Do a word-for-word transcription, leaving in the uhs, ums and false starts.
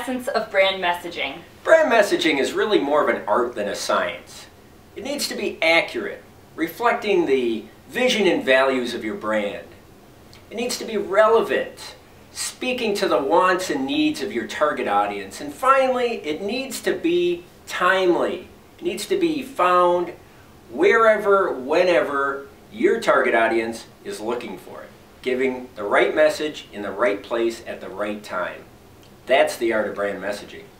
essence of brand messaging? Brand messaging is really more of an art than a science. It needs to be accurate, reflecting the vision and values of your brand. It needs to be relevant, speaking to the wants and needs of your target audience. And finally, it needs to be timely. It needs to be found wherever, whenever your target audience is looking for it, giving the right message in the right place at the right time. That's the art of brand messaging.